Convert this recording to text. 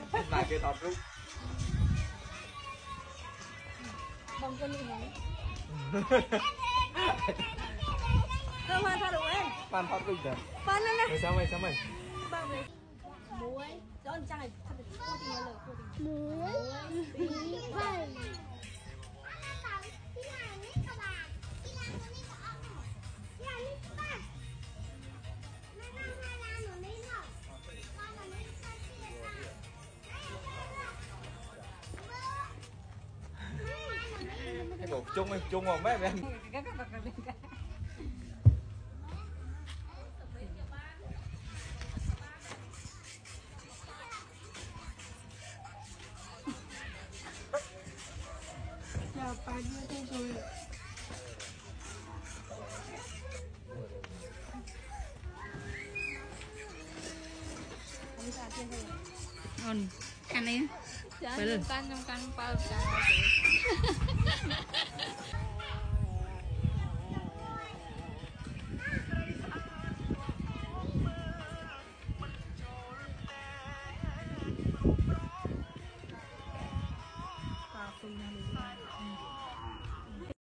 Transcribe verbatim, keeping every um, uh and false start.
Vài kia tọt rút. Bông con gì này? Không phan sao được em? Phan thoát rút rồi. Phan lên đây. Sao mày sao mày? Bao này. Muối. Đó anh trai thật là cô tình lời cô tình. Muối. Tí phơi. Cái bộ chung ấy, chung không mấy em. Chào bà đưa tôi rồi. Ngon, ăn đi. Jangan kan yang kan pal